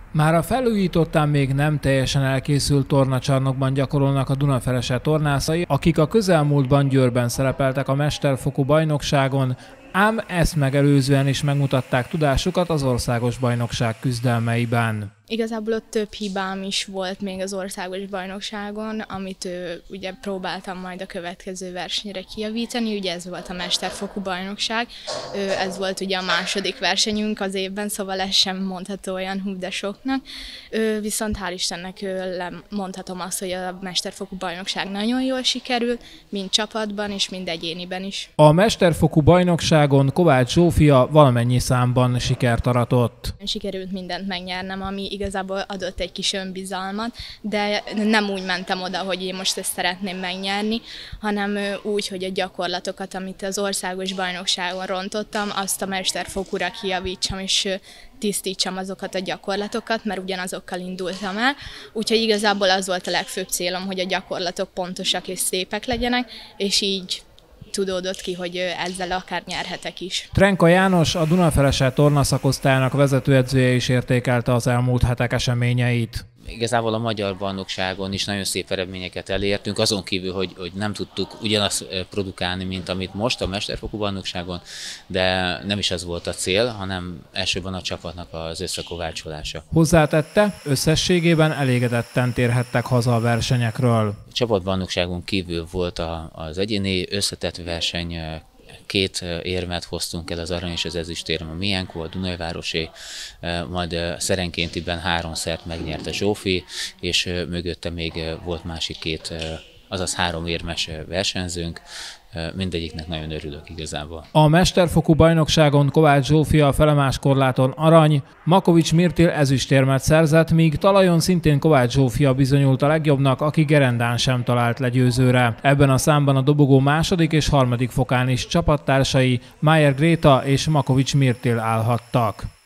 Már a felújítottan még nem teljesen elkészült tornacsarnokban gyakorolnak a Dunaferese tornászai, akik a közelmúltban Győrben szerepeltek a mesterfokú bajnokságon, ám ezt megelőzően is megmutatták tudásukat az országos bajnokság küzdelmeiben. Igazából ott több hibám is volt még az országos bajnokságon, amit ugye próbáltam majd a következő versenyre kijavítani, ugye ez volt a mesterfokú bajnokság, ez volt ugye a második versenyünk az évben, szóval ez sem mondható olyan hú de soknak, viszont hál' Istennek mondhatom azt, hogy a mesterfokú bajnokság nagyon jól sikerült, mind csapatban és mind egyéniben is. A mesterfokú bajnokságon Kovács Zsófia valamennyi számban sikert aratott. Sikerült mindent megnyernem, ami igazából adott egy kis önbizalmat, de nem úgy mentem oda, hogy én most ezt szeretném megnyerni, hanem úgy, hogy a gyakorlatokat, amit az országos bajnokságon rontottam, azt a mesterfokúra kijavítsam és tisztítsam azokat a gyakorlatokat, mert ugyanazokkal indultam el. Úgyhogy igazából az volt a legfőbb célom, hogy a gyakorlatok pontosak és szépek legyenek, és így tudódott ki, hogy ezzel akár nyerhetek is. Trenka János, a Dunaferese tornaszakosztályának vezetőedzője is értékelte az elmúlt hetek eseményeit. Igazából a magyar bajnokságon is nagyon szép eredményeket elértünk, azon kívül, hogy nem tudtuk ugyanazt produkálni, mint amit most a mesterfokú bajnokságon, de nem is ez volt a cél, hanem elsőben a csapatnak az összekovácsolása. Hozzátette, összességében elégedetten térhettek haza a versenyekről. A csapatbajnokságon kívül volt az egyéni összetett verseny, 2 érmet hoztunk el, az arany és az ezüstérem a miénk, a Dunajvárosé, majd szerenkéntiben 3 szert megnyerte Zsófi, és mögötte még volt másik 2, azaz 3 érmes versenyzőnk. Mindegyiknek nagyon örülök igazából. A mesterfokú bajnokságon Kovács Zsófia a felemáskorláton arany, Makovics Mirtil ezüstérmet szerzett, míg talajon szintén Kovács Zsófia bizonyult a legjobbnak, aki gerendán sem talált legyőzőre. Ebben a számban a dobogó második és harmadik fokán is csapattársai Mayer Gréta és Makovics Mirtil állhattak.